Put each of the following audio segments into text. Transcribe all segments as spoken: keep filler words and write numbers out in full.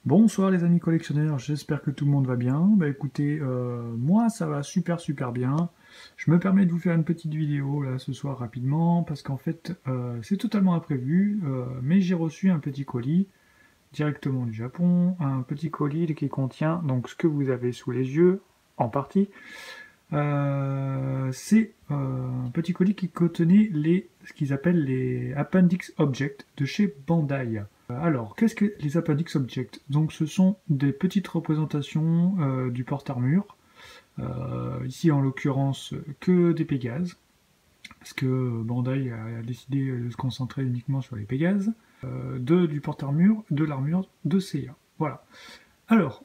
Bonsoir les amis collectionneurs, j'espère que tout le monde va bien. Bah écoutez, euh, moi ça va super super bien. Je me permets de vous faire une petite vidéo là ce soir rapidement parce qu'en fait euh, c'est totalement imprévu, euh, mais j'ai reçu un petit colis directement du Japon, un petit colis qui contient donc ce que vous avez sous les yeux en partie. Euh, c'est euh, un petit colis qui contenait les, ce qu'ils appellent les Appendix Objects de chez Bandai. Alors, qu'est-ce que les Appendix Objects? Donc, ce sont des petites représentations euh, du porte-armure. Euh, ici, en l'occurrence, que des Pégases, parce que Bandai a décidé de se concentrer uniquement sur les Pégases. Euh, de, du porte-armure, de l'armure de Seiya. Voilà. Alors,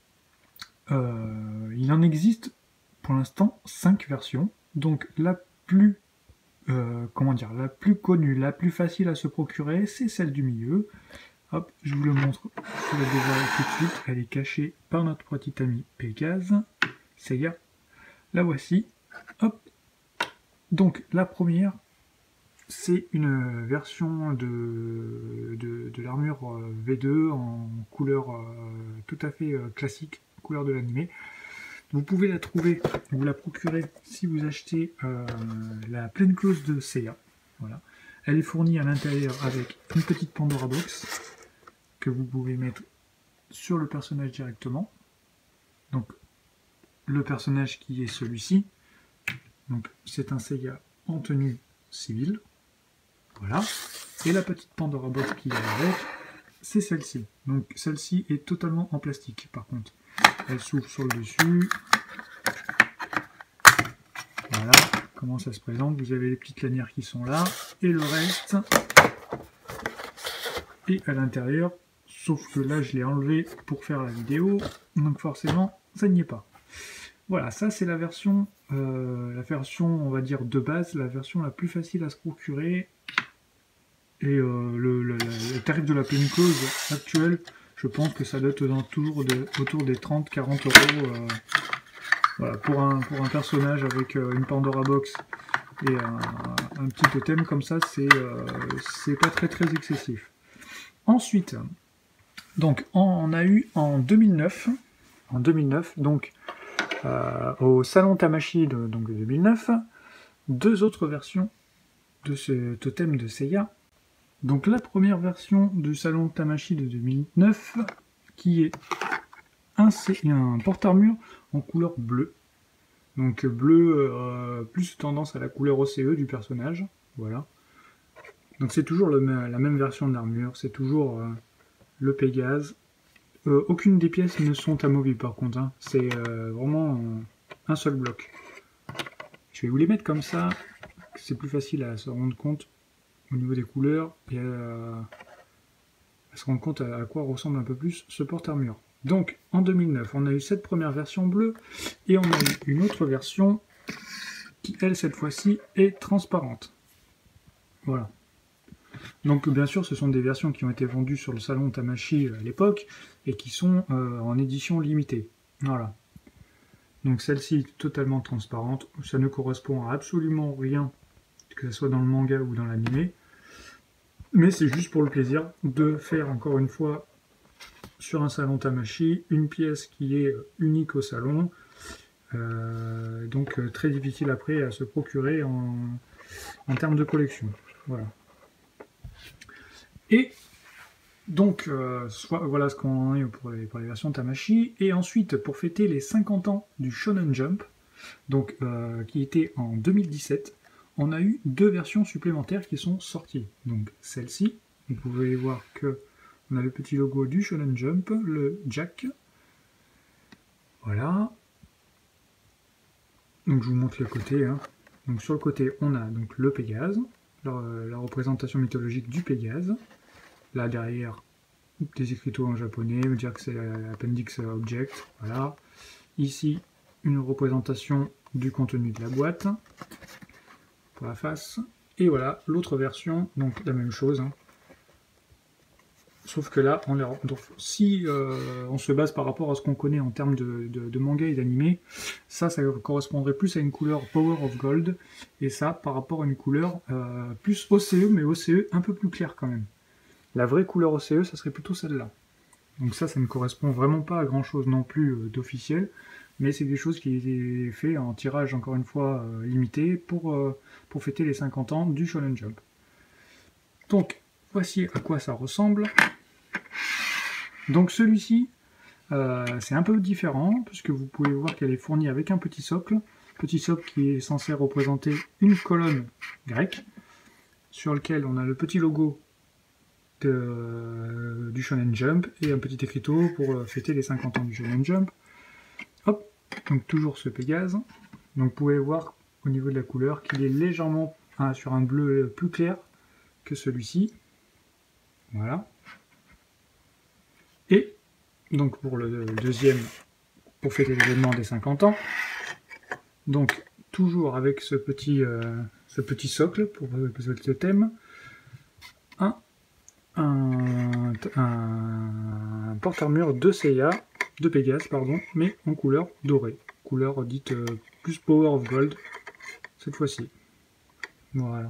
euh, il en existe pour l'instant cinq versions. Donc, la plus euh, comment dire, la plus connue, la plus facile à se procurer, c'est celle du milieu. Hop, je vous le montre, je la dévoile tout de suite, elle est cachée par notre petit ami Pégase, Seiya, la voici, hop. Donc la première, c'est une version de, de, de l'armure V deux en couleur euh, tout à fait euh, classique, couleur de l'animé. Vous pouvez la trouver, vous la procurer si vous achetez euh, la pleine clause de Seiya. Voilà. Elle est fournie à l'intérieur avec une petite Pandora Box que vous pouvez mettre sur le personnage directement. Donc le personnage qui est celui-ci. Donc c'est un Seiya en tenue civile. Voilà. Et la petite Pandora Box qui va avec, c'est celle-ci. Donc celle-ci est totalement en plastique par contre. Elle s'ouvre sur le dessus. Voilà comment ça se présente. Vous avez les petites lanières qui sont là. Et le reste. Et à l'intérieur. Sauf que là, je l'ai enlevé pour faire la vidéo. Donc forcément, ça n'y est pas. Voilà, ça c'est la version, euh, la version, on va dire, de base. La version la plus facile à se procurer. Et euh, le, le, le tarif de la pleine clause actuelle, je pense que ça doit être dans, toujours de, autour des trente à quarante euros. Euh, voilà, pour un, pour un personnage avec euh, une Pandora Box et un, un petit totem comme ça, c'est euh, c'est pas très très excessif. Ensuite, donc on a eu en deux mille neuf, en deux mille neuf, donc euh, au salon Tamashii de, donc de deux mille neuf, deux autres versions de ce totem de Seiya. Donc la première version du salon Tamashii de deux mille neuf, qui est un, un porte-armure en couleur bleue. Donc bleu, euh, plus tendance à la couleur O C E du personnage. Voilà. Donc c'est toujours le, la même version d'armure, c'est toujours euh, le Pégase. Euh, aucune des pièces ne sont amovibles par contre, hein. C'est euh, vraiment euh, un seul bloc. Je vais vous les mettre comme ça, c'est plus facile à se rendre compte au niveau des couleurs et à, à se rendre compte à, à quoi ressemble un peu plus ce porte-armure. Donc en deux mille neuf, on a eu cette première version bleue et on a eu une autre version qui, elle, cette fois-ci, est transparente. Voilà. Donc bien sûr, ce sont des versions qui ont été vendues sur le salon Tamashii à l'époque et qui sont euh, en édition limitée. Voilà. Donc celle-ci est totalement transparente, ça ne correspond à absolument rien, que ce soit dans le manga ou dans l'animé. Mais c'est juste pour le plaisir de faire encore une fois sur un salon Tamashii une pièce qui est unique au salon. Euh, donc euh, très difficile après à se procurer en, en termes de collection. Voilà. Et donc, euh, soit, voilà ce qu'on a eu pour les, pour les versions Tamashii. Et ensuite, pour fêter les cinquante ans du Shonen Jump, donc, euh, qui était en deux mille dix-sept, on a eu deux versions supplémentaires qui sont sorties. Donc celle-ci, vous pouvez voir que on a le petit logo du Shonen Jump, le Jack. Voilà. Donc je vous montre le côté. Hein. Donc sur le côté, on a donc le Pégase, la, la représentation mythologique du Pégase. Là derrière, des écriteaux en japonais, me dire que c'est l'Appendix Object. Voilà. Ici, une représentation du contenu de la boîte pour la face. Et voilà, l'autre version, donc la même chose. Hein. Sauf que là, on donc, si euh, on se base par rapport à ce qu'on connaît en termes de, de, de manga et d'animé, ça, ça correspondrait plus à une couleur Power of Gold, et ça, par rapport à une couleur euh, plus O C E, mais O C E un peu plus clair quand même. La vraie couleur O C E, ça serait plutôt celle-là. Donc ça, ça ne correspond vraiment pas à grand chose non plus euh, d'officiel, mais c'est des choses qui étaient faites en tirage encore une fois euh, limité pour, euh, pour fêter les cinquante ans du Shonen Jump. Donc voici à quoi ça ressemble. Donc celui-ci, euh, c'est un peu différent, puisque vous pouvez voir qu'elle est fournie avec un petit socle, petit socle qui est censé représenter une colonne grecque, sur lequel on a le petit logo de, du Shonen Jump, et un petit écriteau pour fêter les cinquante ans du Shonen Jump. Hop, donc toujours ce Pégase. Donc vous pouvez voir au niveau de la couleur qu'il est légèrement hein, sur un bleu plus clair que celui-ci. Voilà. Et donc pour le deuxième, pour fêter l'événement des cinquante ans, donc toujours avec ce petit, euh, ce petit socle pour ce thème, un, un, un porte-armure de Seiya, de Pégase, pardon, mais en couleur dorée, couleur dite euh, plus Power of Gold, cette fois-ci. Voilà.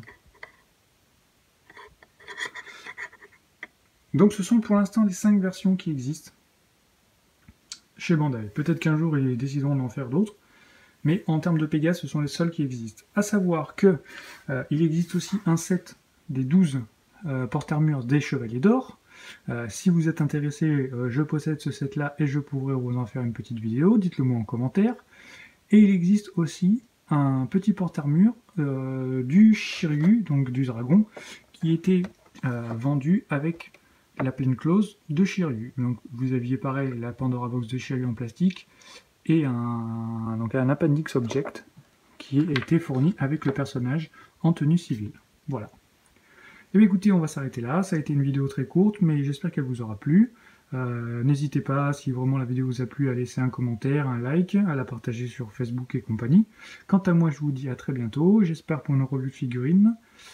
Donc ce sont pour l'instant les cinq versions qui existent chez Bandai. Peut-être qu'un jour ils décideront d'en faire d'autres, mais en termes de Pégase, ce sont les seuls qui existent. A savoir que euh, il existe aussi un set des douze euh, porte-armures des Chevaliers d'Or. Euh, si vous êtes intéressé, euh, je possède ce set-là et je pourrais vous en faire une petite vidéo, dites-le moi en commentaire. Et il existe aussi un petit porte-armure euh, du Shiryu, donc du dragon, qui était euh, vendu avec la pleine clause de Shiryu. Donc vous aviez pareil la Pandora Box de Shiryu en plastique et un, donc un Appendix Object qui était fourni avec le personnage en tenue civile. Voilà. Et bien écoutez, on va s'arrêter là. Ça a été une vidéo très courte, mais j'espère qu'elle vous aura plu. Euh, N'hésitez pas, si vraiment la vidéo vous a plu, à laisser un commentaire, un like, à la partager sur Facebook et compagnie. Quant à moi, je vous dis à très bientôt. J'espère pour une revue de figurines.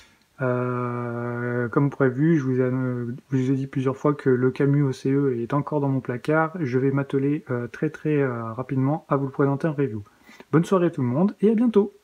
Euh, comme prévu, je vous, ai, je vous ai dit plusieurs fois que le Camus O C E est encore dans mon placard. Je vais m'atteler euh, très très euh, rapidement à vous le présenter en review. Bonne soirée tout le monde et à bientôt!